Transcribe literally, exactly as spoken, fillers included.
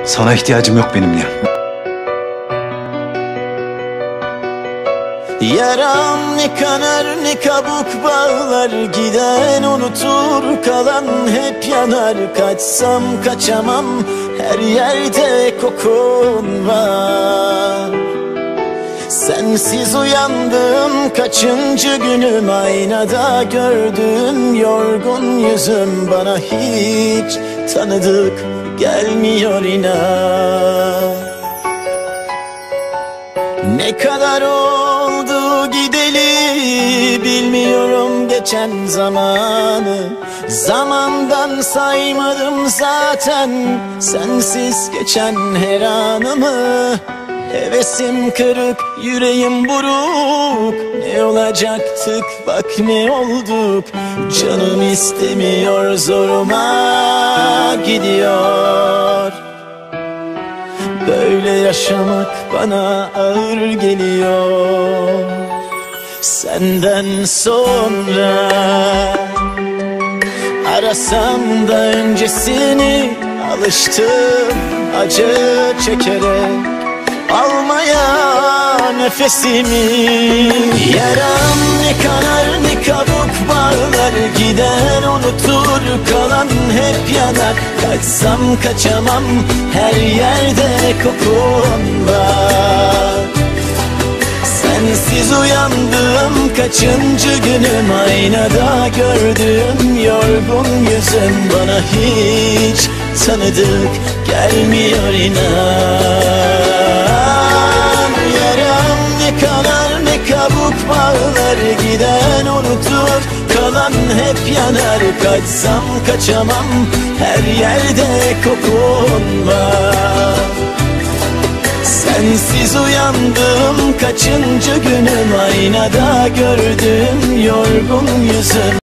Sana ihtiyacım yok benim ya. Yaram ne kanar ne kabuk bağlar, giden unutur kalan hep yanar. Kaçsam kaçamam, her yerde kokun var. Sensiz uyandım kaçıncı günüm, aynada gördüğüm yorgun yüzüm bana hiç tanıdık gelmiyor inan. Ne kadar oldu gideli bilmiyorum geçen zamanı. Zamandan saymadım zaten sensiz geçen her anımı. Hevesim kırık, yüreğim buruk. Ne olacaktık bak ne olduk. Canım istemiyor, zoruma gidiyor. Böyle yaşamak bana ağır geliyor. Senden sonra arasam da öncesini, alıştım acı çekerek almaya nefesimi. Yaram ne kanar ne kabuk bağlar, giden unutur kalan hep yanar. Kaçsam kaçamam, her yerde kokun var. Sensiz uyandım kaçıncı günüm, aynada gördüğüm yorgun yüzüm bana hiç tanıdık gelmiyor inan. Yaram ne kanar ne kabuk bağlar, giden unutur kalan hep yanar. Kaçsam kaçamam, her yerde kokun var. Sensiz uyandım kaçıncı günüm, aynada gördüğüm yorgun yüzüm.